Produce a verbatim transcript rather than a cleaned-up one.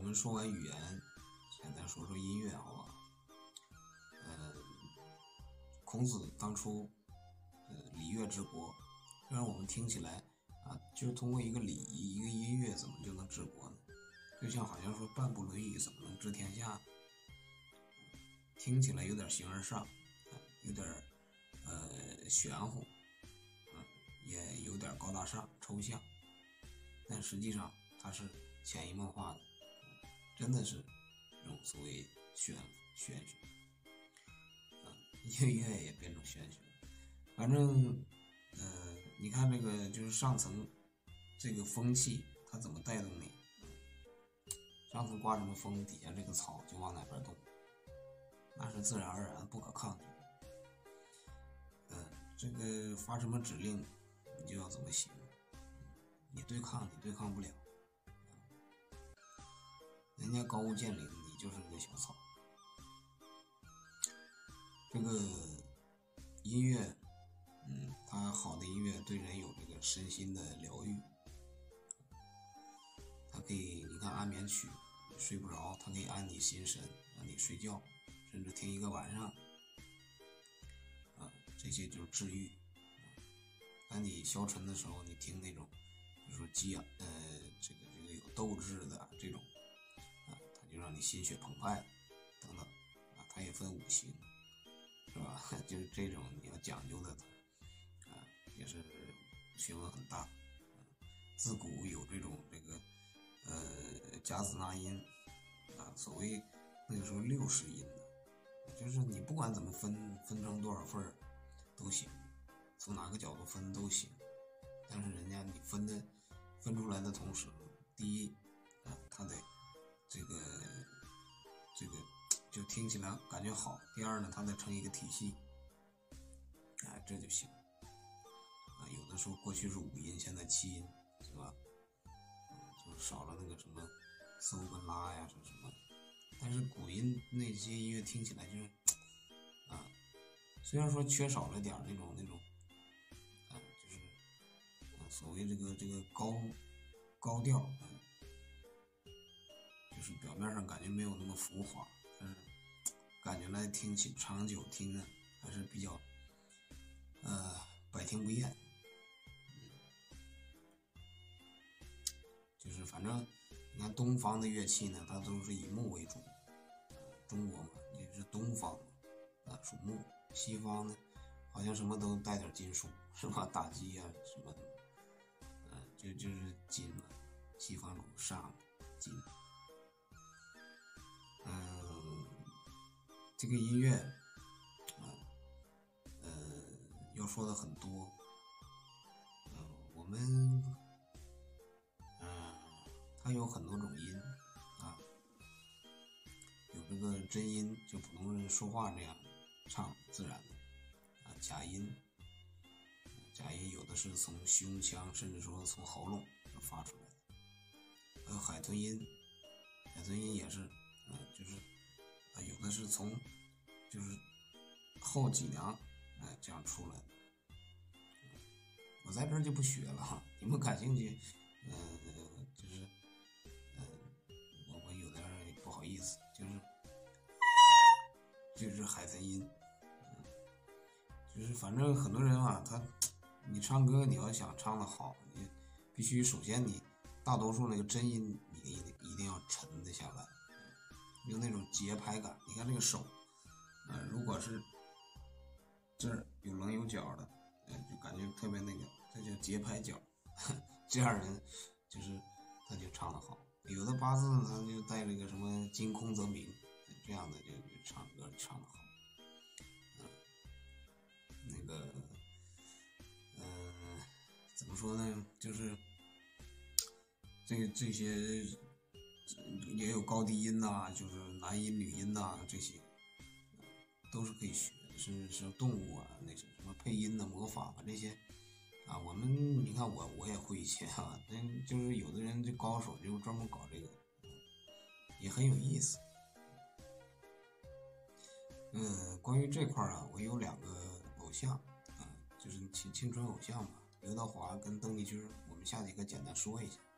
们说完语言，现在说说音乐，好吧？呃，孔子当初呃礼乐治国，虽然我们听起来啊，就是通过一个礼仪、一个音乐，怎么就能治国呢？就像好像说半部《论语》怎么能治天下，听起来有点形而上，有点呃玄乎，啊，也有点高大上、抽象，但实际上它是潜移默化的，真的是这种所谓玄玄学，啊，音乐也变成玄学，反正呃，你看这个就是上层这个风气，它怎么带动你？上层刮什么风，底下这个草就往哪边动，那是自然而然不可抗拒。嗯、呃，这个发什么指令，你就要怎么行。你对抗，你对抗不了。人家高屋建瓴，你就是个小草。这个音乐，嗯，它好的音乐对人有这个身心的疗愈。它可以，你看安眠曲，睡不着，它可以安你心神，让你睡觉，甚至听一个晚上，啊，这些就是治愈。当你消沉的时候，你听那种，比如说激昂，呃，这个这个有斗志的这种，啊，它就让你心血澎湃，等等，啊，它也分五行，是吧？就是这种你要讲究的，啊，也是学问很大。啊，自古有这种这个。呃，甲子纳音啊，所谓那个时候六十音的，就是你不管怎么分，分成多少份儿都行，从哪个角度分都行。但是人家你分的分出来的同时，第一啊，它得这个这个就听起来感觉好；第二呢，它得成一个体系，啊，这就行。啊，有的时候过去是五音，现在七音，是吧？就少了那个什么搜跟拉呀，什么什么，但是古音那些音乐听起来就是啊，虽然说缺少了点那种那种啊，就是啊所谓这个这个高高调，啊，就是表面上感觉没有那么浮华，但是感觉来听起长久听呢还是比较呃百听不厌。就是反正你看东方的乐器呢，它都是以木为主，中国嘛也是东方嘛，啊属木。西方呢好像什么都带点金属，是吧？打击啊什么的，嗯、呃，就就是金嘛，西方属上金。嗯，这个音乐啊，呃，要说的很多，呃，我们。它有很多种音啊，有这个真音，就普通人说话这样唱自然的啊，假音，假音有的是从胸腔，甚至说从喉咙发出来的，还有海豚音，海豚音也是，啊，就是啊，有的是从就是后脊梁哎这样出来的。我在这儿就不学了哈，你们感兴趣，呃，就是。不好意思，就是就是海豚音，嗯，就是反正很多人啊，他你唱歌你要想唱得好，你必须首先你大多数那个真音你一定要沉得下来，有那种节拍感。你看这个手，呃，如果是这儿有棱有角的，呃，就感觉特别那个，这叫节拍角，这样人就是他就唱得好。有的八字他就带这个什么金空则鸣，这样的就就唱歌唱得好。嗯，那个呃怎么说呢，就是这这些也有高低音呐、啊，就是男音女音呐、啊，这些都是可以学的，是是动物啊，那些什么配音的魔法啊这些啊，我们你看我我也会一些啊，但就是有的人这高手就专门搞这个，也很有意思。嗯，关于这块啊，我有两个偶像啊，就是青青春偶像嘛，刘德华跟邓丽君，我们下几个简单说一下。